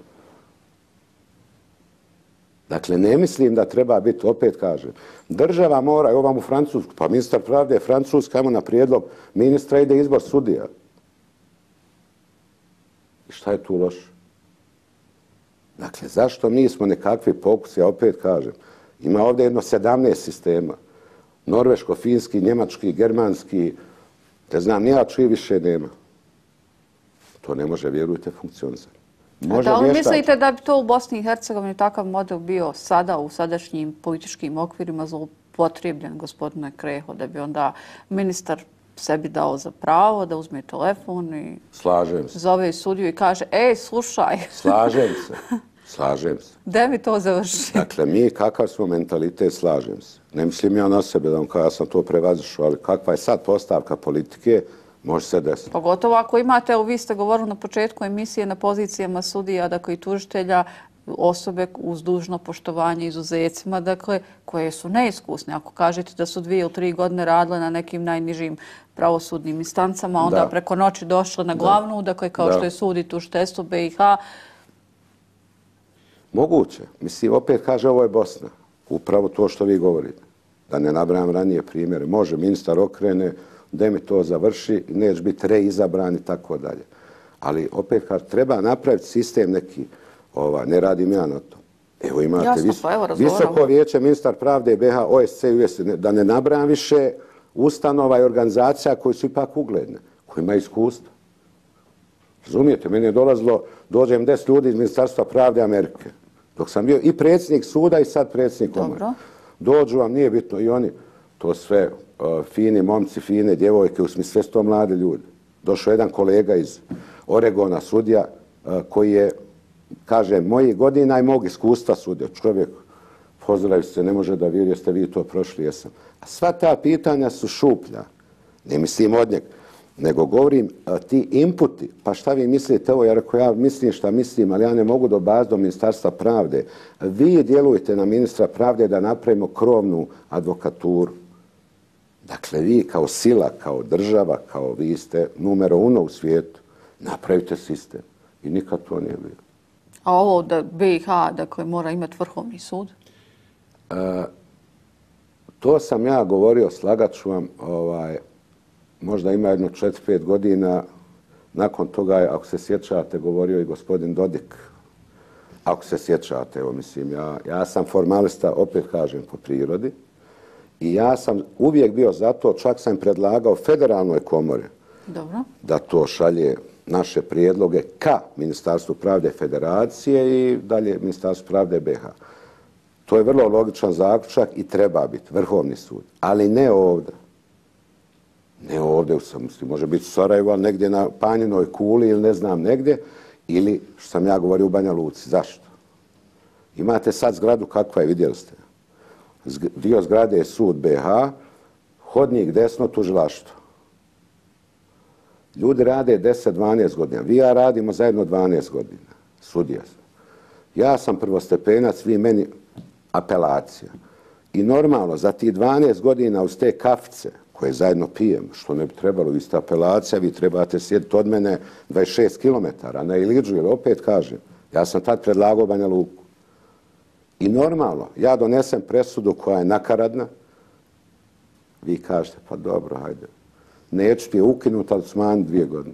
Dakle, ne mislim da treba biti, opet kažem, država mora, evo vam u Francusku, pa ministar pravde je Francuska, ajmo na prijedlog ministra ide izbor sudija. I šta je tu loše? Dakle, zašto mi smo nekakvi pokusi, ja opet kažem, ima ovdje jedno 17 sistema, norveško, finski, njemački, germanski, ne znam, nijačiji više nema. To ne može, vjerujte, funkcionizati. Da li mislite da bi to u Bosni i Hercegovini takav model bio sada u sadašnjim političkim okvirima zloupotrebljen, gospodine Kreho, da bi onda ministar sebi dao za pravo da uzme telefon i zove sudiju i kaže, slušaj. Slažem se. Gde mi to završi? Dakle, mi kakav smo mentalitet, slažem se. Ne mislim ja na sebe da vam kao ja sam to prevazišao, ali kakva je sad postavka politike, može se desiti. Pogotovo ako imate, evo vi ste govorili na početku emisije, na pozicijama sudija, dakle i tužitelja, osobe uz dužno poštovanje izuzecima, dakle, koje su neiskusne. Ako kažete da su 2 ili 3 godine radile na nekim najnižim pravosudnim instancama, onda preko noći došle na glavnu, dakle, kao što je sud i tužiteljstvo BiH. Moguće. Mislim, opet kaže, ovo je Bosna. Upravo to što vi govorite. Da ne nabrajam ranije primjere. Može ministar okrene, da mi to završi, neće biti reizabran i tako dalje. Ali opet kaže, treba napraviti sistem neki, ne radim ja na to. Evo imate Visoko vijeće, ministar pravde, BiH, OSC, US, da ne nabrajam više ustanova i organizacija koji su ipak ugledne, koji imaju iskustvo. Razumijete, meni je dolazilo, dođem 10 ljudi iz Ministarstva pravde Amerike, dok sam bio i predsjednik suda i sad predsjednik komore. Dođu vam, nije bitno, i oni, to sve fini momci, fine djevojke, u smislu sve su to mladi ljudi. Došao jedan kolega iz Oregona, sudija, koji je, kaže, mojih godina i mog iskustva sudio. Čovjek pozdravio se, ne može da vjeruje, jeste vi to prošli, jesam. A sva ta pitanja su šuplja. Ne mislim od njeg, nego govorim ti inputi. Pa šta vi mislite ovo? Jer ako ja mislim šta mislim, ali ja ne mogu dobaziti do Ministarstva pravde. Vi djelujete na ministra pravde da napravimo krovnu advokaturu. Dakle, vi kao sila, kao država, kao vi ste numero uno u svijetu. Napravite sistem. I nikad to nije bilo. A ovo da BiH, dakle, mora imati Vrhovni sud? To sam ja govorio, slagat ću vam, možda ima jedno 4-5 godina. Nakon toga je, ako se sjećate, govorio i gospodin Dodik. Ako se sjećate, evo mislim, ja sam formalista, opet kažem, po prirodi. I ja sam uvijek bio za to, čak sam predlagao federalnoj komori da to šalje naše prijedloge ka Ministarstvu pravde Federacije i dalje Ministarstvu pravde BiH. To je vrlo logičan zaključak i treba biti Vrhovni sud. Ali ne ovdje. Ne ovdje, može biti u Sarajevu, ali negdje na Panjinoj kuli ili ne znam negdje. Ili, što sam ja govorio, u Banja Luci. Zašto? Imate sad zgradu kakva je, vidjeli ste. Dio zgrade je sud BiH, hodnik desno tužilaštvo. Ljudi rade 10-12 godina. Vi ja radimo zajedno 12 godina. Sudija sam. Ja sam prvostepenac, vi meni apelacija. I normalno, za ti 12 godina uz te kafice, koje zajedno pijem, što ne bi trebalo, vi ste apelacija, vi trebate sjediti od mene 26 km, na Iliđu, ili opet kažem, ja sam tad predlagao Banja Luku. I normalno, ja donesem presudu koja je nakaradna, vi kažete, pa dobro, hajde, neću ti je ukinuti, ali smanjiti 2 godine.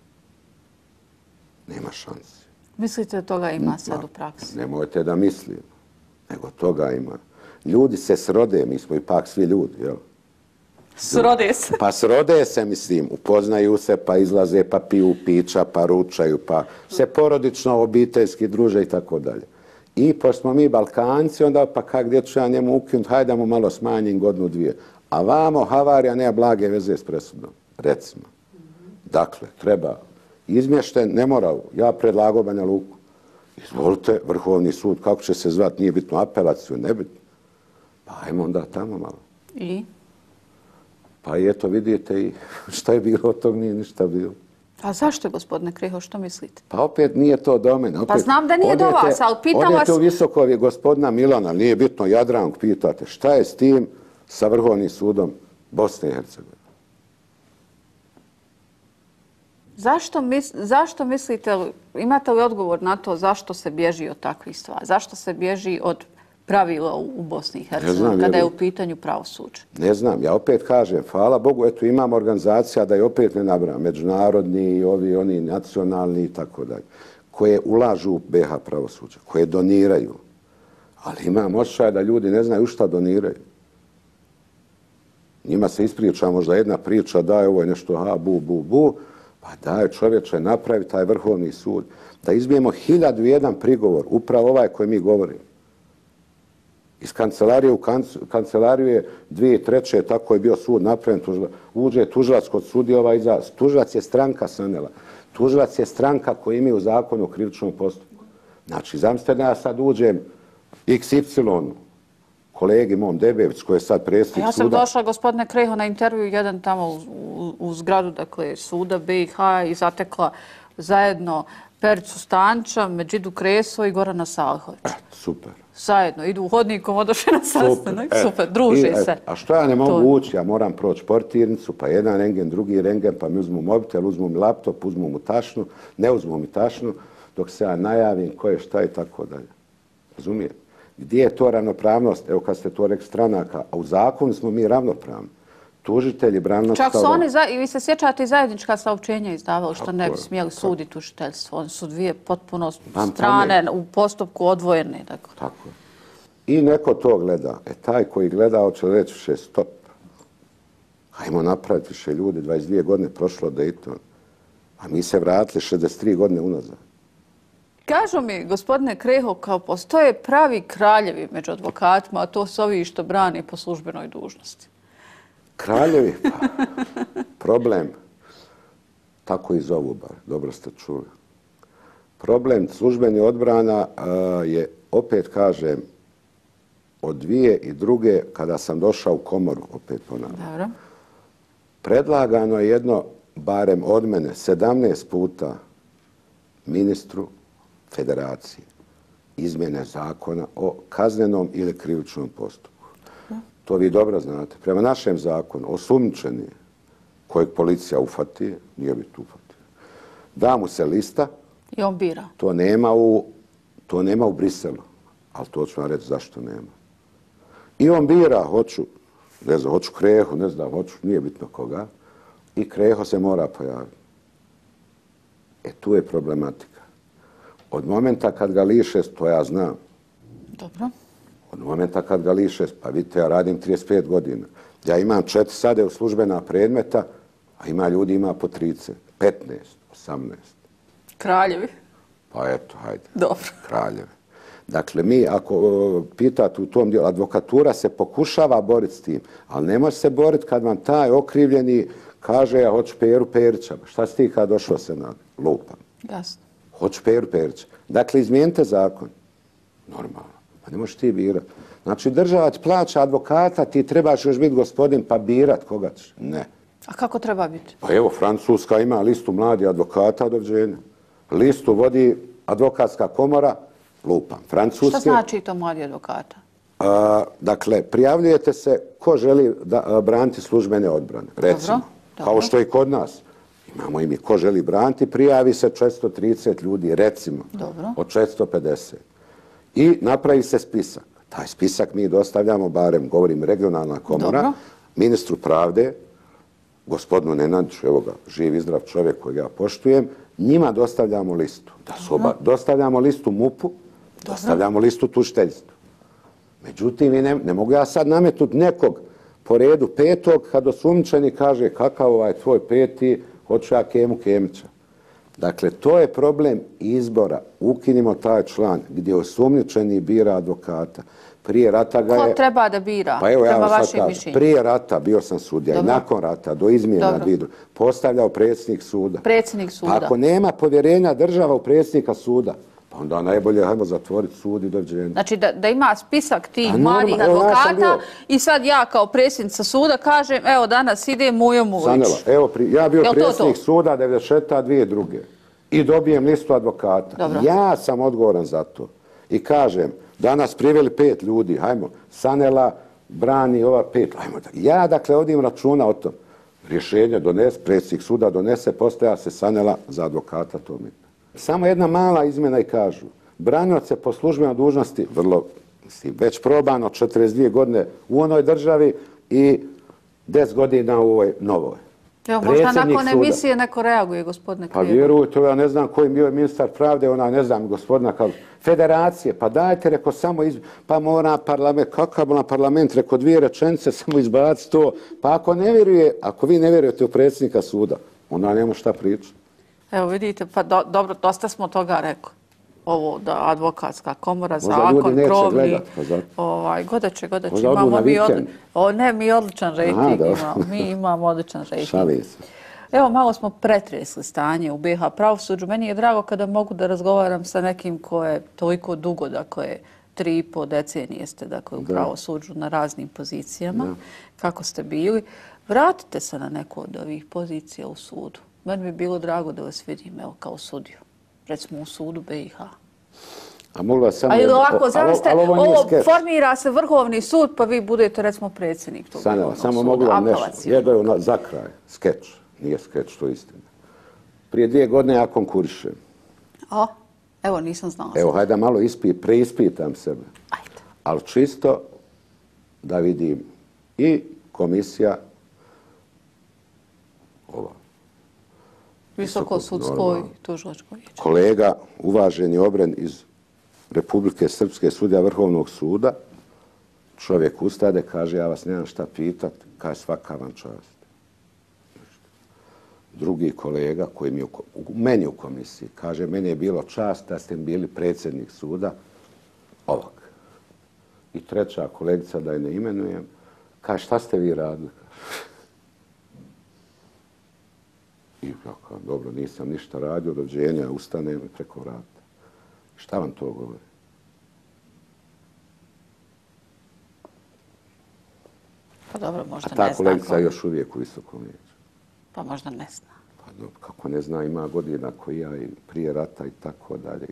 Nema šanse. Mislite da toga ima sad u praksi? Nemojte da mislim, nego toga ima. Ljudi se srode, mi smo ipak svi ljudi, jel? Srode se. Pa srode se, mislim, upoznaju se, pa izlaze, pa piju pića, pa ručaju, pa se porodično, obiteljski druže i tako dalje. I pošto smo mi Balkanci, onda pa kak gdje ću ja njemu ukinuti, hajde da mu malo smanjim godinu, 2. A vamo havarija nema blage veze s presudom, recimo. Dakle, treba izmješten, ne mora, ja predlagao Banja Luku. Izvolite, Vrhovni sud, kako će se zvati, nije bitno apelaciju, nebitno. Pa ajmo onda tamo malo. I? Pa i eto vidite i šta je bilo od tog, nije ništa bilo. A zašto, gospodine Kreho, što mislite? Pa opet nije to do mene. Pa znam da nije do vas, ali pitam vas... Odete u Visokovi gospodina Milana, nije bitno, Jadranku pitate, šta je s tim sa Vrhovnim sudom Bosne i Hercegovine? Zašto mislite, imate li odgovor na to zašto se bježi od takvih stvari? Zašto se bježi od pravila u Bosni i Hercegovini kada je u pitanju pravosuđe? Ne znam, ja opet kažem, hvala Bogu, eto imam organizacija da je opet ne nabrajam, međunarodni, ovi, oni, nacionalni i tako dalje, koje ulažu u BiH pravosuđe, koje doniraju. Ali imam osjećaj da ljudi ne znaju šta doniraju. Njima se ispriča možda jedna priča, daj ovo je nešto, ha, bu, bu, bu, pa daj čovječe napravi taj Vrhovni sud, da izbijemo 1001 prigovor, upravo ovaj koji mi govorimo. Iz kancelarije u kancelariju je 2003. tako je bio sud napravljen. Uđe tužilac kod sudijeva iza. Tužilac je stranka Sanela. Tužilac je stranka koja ima u zakonu o krivičnom postupku. Znači, zamislite da ja sad uđem XY, kolegi mom Debević, koji je sad predsjednik suda. Ja sam došla, gospodine Kreho, na intervju jedan tamo u zgradu, dakle, suda BiH i zatekla zajedno Pericu Stanča, Medžidu Kreso i Gorana Salhovića. Super. Zajedno, idu u hodnikom, odošli na sastanak. Super, druži se. A što ja ne mogu ući? Ja moram proći portirnicu, pa jedan rengen, drugi rengen, pa mi uzmu mobitel, uzmu mi laptop, uzmu mu tašnu, ne uzmu mi tašnu, dok se ja najavim ko je šta i tako dalje. Razumijem? Gdje je to ravnopravnost? Evo kad ste to rekli stranaka, a u zakonu smo mi ravnopravni. Tužitelji, branilac... Čak su oni, i vi se sjećate, i zajednička saopćenja izdavali što ne bi smjeli suditi tužiteljstvo. Oni su dvije potpuno strane u postupku odvojene. Tako je. I neko to gleda. Taj koji gleda hoće reći više stop. Hajmo napraviti više ljudi. 22 godine prošlo Dayton. A mi se vratili 63 godine unazad. Kažu mi, gospodine Kreho, kao postoje pravi kraljevi među advokatima, a to su ovi što brani po službenoj dužnosti. Kraljevi, pa, problem, tako i zovu bar, dobro ste čuli. Problem službenih odbrana je, opet kažem, od 2002. kada sam došao u komoru, opet ponavljam. Dobro. Predlagano je jedno, barem od mene, 17 puta ministru federacije izmjene zakona o kaznenom ili krivičnom postupku. To vi dobro znate. Prema našem zakonu, osumnjičeni kojeg policija ufati, nije bi tu ufati, da mu se lista. I on bira. To nema u Briselu, ali to ću vam reći zašto nema. I on bira, hoću Krehu, ne znam, nije bitno koga, i Kreho se mora pojaviti. Tu je problematika. Od momenta kad ga liše, to ja znam. Dobro. Od momenta kad ga liše, pa vidite, ja radim 35 godina. Ja imam 4 sade u službena predmeta, a ima po 30, 15, 18. Kraljevi. Pa eto, hajde. Dobro. Kraljevi. Dakle, mi, ako pitate u tom dijelu, advokatura se pokušava boriti s tim, ali ne može se boriti kad vam taj okrivljeni kaže, ja hoću Peru Perića. Šta si ti kad došao se na lupam? Jasno. Hoću Peru Perića. Dakle, izmijenite zakon. Normalno. Pa ne možeš ti birati. Znači, država ti plaća advokata, ti trebaš još biti gospodin pa birat koga ćeš. Ne. A kako treba biti? Pa evo, Francuska ima listu mladih advokata, doviđenja. Listu vodi advokatska komora, lupam. Francuske. Šta znači to mladi advokata? Dakle, prijavljujete se ko želi braniti službene odbrane. Recimo, kao što i kod nas. Imamo i mi ko želi braniti, prijavi se 430 ljudi, recimo, od 450. I napravi se spisak. Taj spisak mi dostavljamo, barem govorim regionalna komora, ministru pravde, gospodinu Nenadiću, evo ga, živ i zdrav čovjek kojeg ja poštujem, njima dostavljamo listu. Dostavljamo listu MUP-u, dostavljamo listu tužiteljstvu. Međutim, ne mogu ja sad nametnuti nekog po redu petog kad osumnjičeni kaže kakav ovaj tvoj peti, hoću ja Kemu Kemića. Dakle, to je problem izbora. Ukinimo taj član gdje osumnjičeni bira advokata. Prije rata ga je... Ko treba da bira? Pa evo ja vam sad kažem. Prije rata bio sam sudija i nakon rata do izmjena postavljao predsjednik suda. Predsjednik suda. Ako nema povjerenja država u predsjednika suda, pa onda najbolje hajmo zatvoriti sud i dođenje. Znači da ima spisak tih mladih advokata i sad ja kao predsjednica suda kažem evo danas ide Mujo Mujić. Sanela, evo ja bio predsjednik suda 96-2002. I dobijem listu advokata. Ja sam odgovoran za to. I kažem, danas priveli 5 ljudi, hajmo, Sanela brani ova 5. Ja dakle vodim računa o tom. Rješenje donese, predsjednik suda donese, postaja se Sanela za advokata to mi. Samo jedna mala izmjena i kažu, branioc se po službenoj dužnosti, vrlo, već probano 42 godine u onoj državi i 10 godina u ovoj novoj. Evo, možda nakon emisije neko reaguje, gospodine Krijevo. Pa vjerujte, ja ne znam koji bio ministar pravde, ne znam, gospodina federacije, pa dajte, reko, samo pa mora parlament, kakav na parlament, reko 2 rečenice, samo izbaci to. Pa ako vi ne vjerujete u predsjednika suda, onda nema šta pričati. Evo vidite, pa dobro, dosta smo toga rekli. Ovo da advokatska komora, zakon, krovni. Godaće. Mi odličan rejting imamo. Mi imamo odličan rejting. Evo, malo smo pretresli stanje u BiH pravosuđu. Meni je drago kada mogu da razgovaram sa nekim ko je toliko dugo, dakle, 3,5 decenije ste u pravosuđu na raznim pozicijama. Kako ste bili? Vratite se na neku od ovih pozicija u sudu. Meni bi bilo drago da vas vidim, evo, kao sudiju. Recimo u sudu BiH. Ali ovako, zamislite, formira se Vrhovni sud, pa vi budete, recimo, predsjednik tog Vrhovnog suda. Samo mogu vam nešto. Jedno za kraj. Skeč. Nije skeč, to je istina. Prije 2 godine ja konkurišem. Evo, nisam znala. Evo, hajde malo preispitam sebe. Ajde. Ali čisto da vidim i komisija ova. Visoko sudsko i tužilačko vijeće. Kolega, uvaženi Obren iz Republike Srpske, sudija Vrhovnog suda, čovjek ustade, kaže, ja vas nemam šta pitat, kaže, svaka vam čast. Drugi kolega koji mi meni u komisiji, kaže, meni je bilo čast da ste bili predsjednik suda ovak. I treća kolegica, da je ne imenujem, kaže, šta ste vi radili? I ja kao, dobro, nisam ništa radio, dođenja, ustanem i preko vrata. Šta vam to govori? Pa dobro, možda A ne ta zna. kolegica je još uvijek u visokom vijeću. Pa možda ne zna. Pa dobro, kako ne zna, ima godina koji ja i prije rata i tako dalje.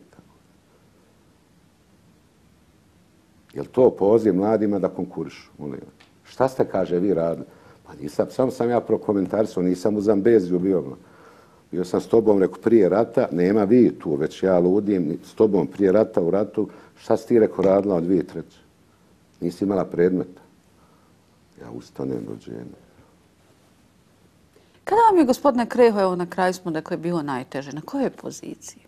Je li to poziv mladima da konkurišu? Šta ste, kaže, vi radili? Pa nisam, samo sam ja prokomentarisao, nisam u Zambeziju bio. Bio sam s tobom, rekao, prije rata, nema vi tu, već ja ludim, s tobom prije rata u ratu, šta si ti, rekao, radila od 2003? Nisi imala predmeta. Ja ustanem dođenje. Kada vam je, gospodine Kreho, evo na kraju smo, dakle, bilo najteže? Na kojoj poziciji?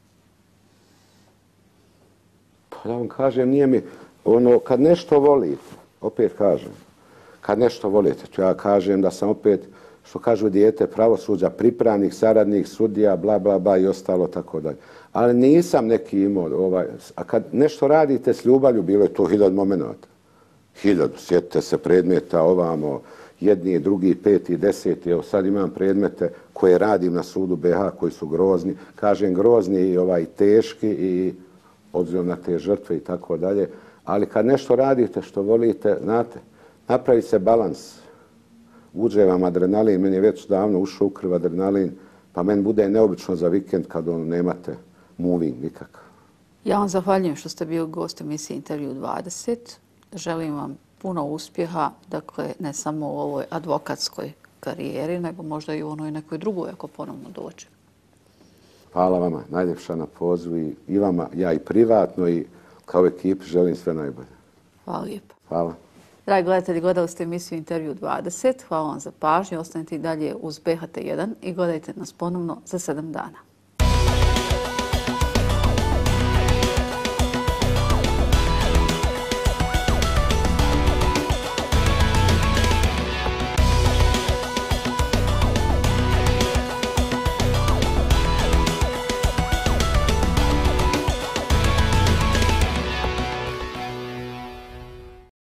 Pa da vam kažem, nije mi, kad nešto volite, opet kažem, kad nešto volite, to ja kažem da sam opet, što kažu dijete, pravosuđa, pripravnik, saradnik, sudija, bla, bla, bla i ostalo tako dalje. Ali nisam neki imao, a kad nešto radite s ljubavlju, bilo je to 1000 momenata. 1000, sjetite se predmeta ovamo, jedni, drugi, peti, deseti, evo sad imam predmete koje radim na sudu BiH koji su grozni, kažem grozni i teški i obzirom na te žrtve i tako dalje, ali kad nešto radite što volite, znate, napravi se balans. Uđe vam adrenalin, meni je već davno ušao u krv adrenalin, pa meni bude neobično za vikend kad nemate moving nikakav. Ja vam zahvaljujem što ste bili gost emisije Intervju 20. Želim vam puno uspjeha, dakle, ne samo u ovoj advokatskoj karijeri, nego možda i u onoj nekoj drugoj ako ponovno dođe. Hvala vama, najljepša na pozivu i vama, ja i privatno i kao ekipi želim sve najbolje. Hvala lijepo. Hvala. Dragi gledatelji, gledali ste emisiju Intervju 20. Hvala vam za pažnju. Ostanite i dalje uz BHT1 i gledajte nas ponovno za 7 dana.